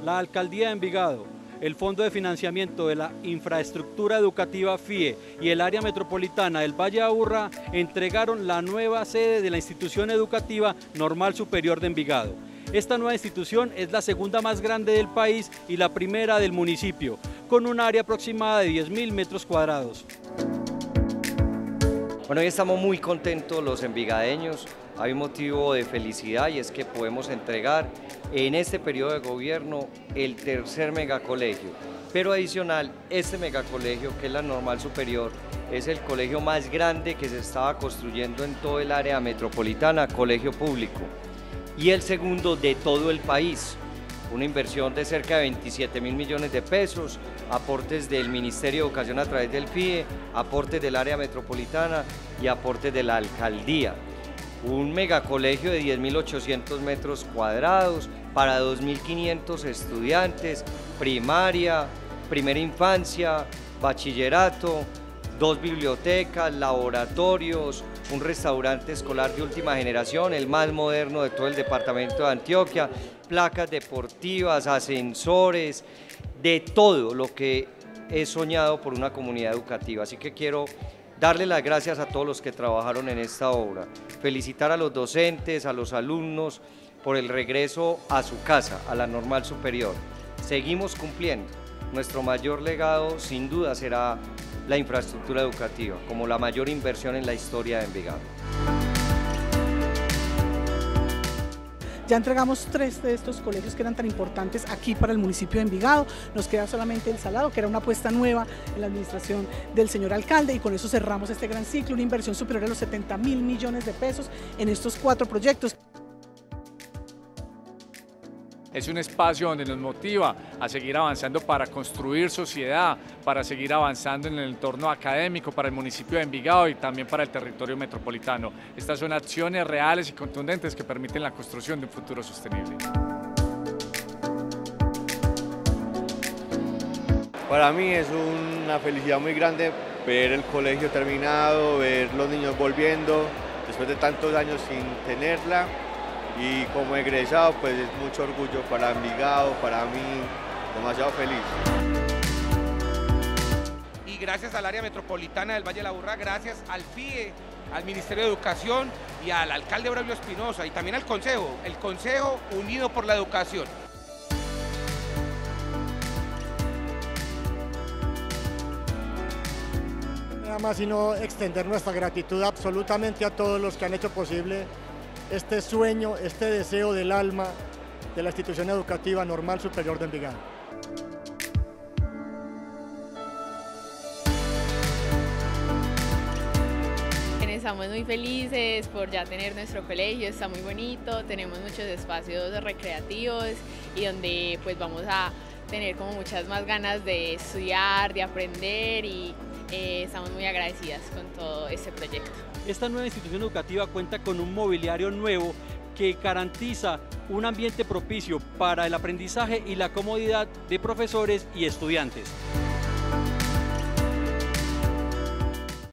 La Alcaldía de Envigado, el Fondo de Financiamiento de la Infraestructura Educativa FIE y el Área Metropolitana del Valle de Aburrá entregaron la nueva sede de la institución educativa Normal Superior de Envigado. Esta nueva institución es la segunda más grande del país y la primera del municipio, con un área aproximada de 10.000 metros cuadrados. Bueno, hoy estamos muy contentos los envigadeños, hay un motivo de felicidad y es que podemos entregar en este periodo de gobierno el tercer megacolegio, pero adicional este megacolegio que es la Normal Superior es el colegio más grande que se estaba construyendo en todo el área metropolitana, colegio público, y el segundo de todo el país. Una inversión de cerca de 27.000 millones de pesos, aportes del Ministerio de Educación a través del FIE, aportes del área metropolitana y aportes de la alcaldía. Un megacolegio de 10.800 metros cuadrados para 2.500 estudiantes, primaria, primera infancia, bachillerato, 2 bibliotecas, laboratorios, un restaurante escolar de última generación, el más moderno de todo el departamento de Antioquia, placas deportivas, ascensores, de todo lo que he soñado por una comunidad educativa. Así que quiero darle las gracias a todos los que trabajaron en esta obra, felicitar a los docentes, a los alumnos por el regreso a su casa, a la Normal Superior. Seguimos cumpliendo. Nuestro mayor legado sin duda será la infraestructura educativa, como la mayor inversión en la historia de Envigado. Ya entregamos 3 de estos colegios que eran tan importantes aquí para el municipio de Envigado. Nos queda solamente el Salado, que era una apuesta nueva en la administración del señor alcalde, y con eso cerramos este gran ciclo, una inversión superior a los 70.000 millones de pesos en estos 4 proyectos. Es un espacio donde nos motiva a seguir avanzando para construir sociedad, para seguir avanzando en el entorno académico para el municipio de Envigado y también para el territorio metropolitano. Estas son acciones reales y contundentes que permiten la construcción de un futuro sostenible. Para mí es una felicidad muy grande ver el colegio terminado, ver los niños volviendo después de tantos años sin tenerla. Y como egresado, pues es mucho orgullo para Envigado, para mí, demasiado feliz. Y gracias al área metropolitana del Valle de Aburrá, gracias al FIE, al Ministerio de Educación y al alcalde Braulio Espinosa y también al Consejo, el Consejo Unido por la Educación. Nada más sino extender nuestra gratitud absolutamente a todos los que han hecho posible este sueño, este deseo del alma de la institución educativa Normal Superior de Envigado. Estamos muy felices por ya tener nuestro colegio, está muy bonito, tenemos muchos espacios recreativos y donde pues vamos a tener como muchas más ganas de estudiar, de aprender y estamos muy agradecidas con todo este proyecto. Esta nueva institución educativa cuenta con un mobiliario nuevo que garantiza un ambiente propicio para el aprendizaje y la comodidad de profesores y estudiantes.